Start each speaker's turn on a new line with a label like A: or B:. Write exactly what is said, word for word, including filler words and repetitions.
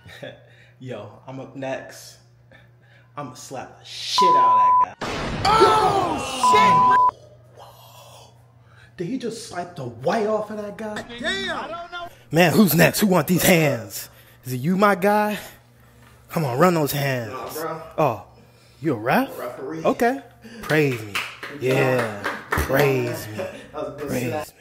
A: Yo, I'm up next. I'm gonna slap the shit out of that guy.
B: Oh, shit!
A: Whoa. Did he just swipe the white off of that guy?
B: Damn! I don't know.
A: Man, who's next? Who want these hands? Is it you, my guy? Come on, run those hands.
B: Nah, bro.
A: Oh, you a ref?
B: Referee.
A: Okay. Praise me. Yeah. Praise me. Praise me.